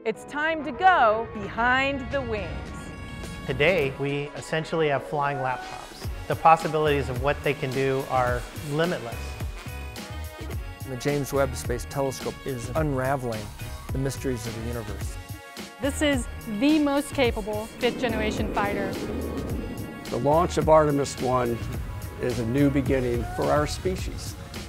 It's time to go behind the wings. Today, we essentially have flying laptops. The possibilities of what they can do are limitless. The James Webb Space Telescope is unraveling the mysteries of the universe. This is the most capable fifth-generation fighter. The launch of Artemis 1 is a new beginning for our species.